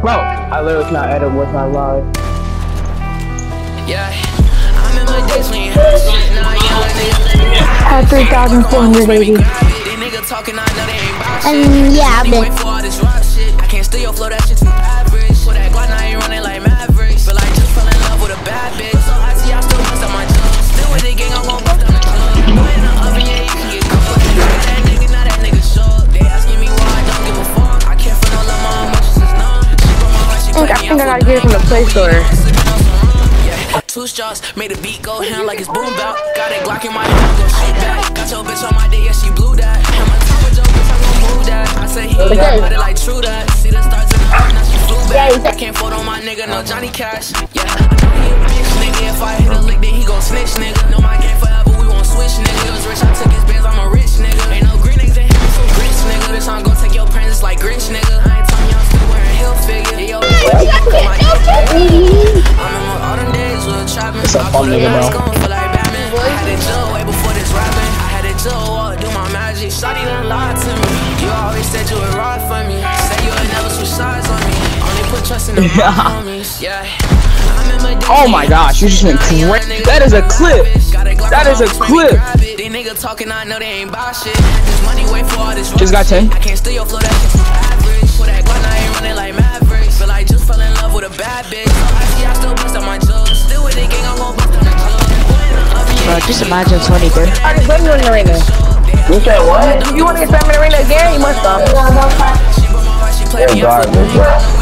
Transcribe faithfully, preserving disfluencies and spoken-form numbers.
Bro, I literally cannot edit with my live. Yeah, I'm in my days when you had shit, now you Had three thousand four hundred eighty. And yeah, I've been. I can't steal your flow, that shit too average. For that Glock, now you running like Mavericks. Feel like just fell in love with a bad bitch. So I see I still bust on my jump. Still with the gang, I'm gon' bust on the club. Put in the oven, yeah, you can get cooked. That nigga, now that nigga shook. They asking me why I don't give a fuck. I can't feel no love, my emotions is numb. She from my right, she I think I gotta get it from the Play Store. Two straws, made the beat go hand like it's boom belt. Got a Glock in my hand, go shoot back. Got your bitch on my dick, yeah, she blew that. And my top with your bitch, I'm gon' move that. I say he got body like true that. See the stars in the heart, now she flew back. I can't fold on my nigga, no Johnny Cash. Yeah, I know he a bitch, nigga. If I hit a lick, then he gon' snitch, nigga. No, my game forever, we won't switch, nigga. He was rich, I took his bands, I'm a rich nigga. Ain't no green eggs in him, so rich, nigga. This song gon' take your friends, it's like Grinch, nigga. I ain't telling y'all still wearing heel figure. Yeah, yo, I'm in my autumn days with trapping. It's a fun nigga, bro. I had it Joe way before this rapping. I had it Joe walk, do my magic. Shawty done lied to me. You always said you would ride for me. Say you would never switch sides on me. Only put trust in the homies. Yeah. Oh my gosh, you just went crazy. That is a clip. That is a clip. They nigga talking, I know they ain't buy shit. This money wait for all this. Just got ten. I can't steal your flow, that shit too average. For that Glock, I ain't running like Mavericks. Feel like just fell in love with a bad bitch. I see I still bust on my jugs. Still with the gang, I'm gon' bust on the club. Bro, just imagine twenty, bro. I just went in the arena. You said what? If you want to get Salmon Arena again, you must stop. She put my right, she played me Garbage, bro.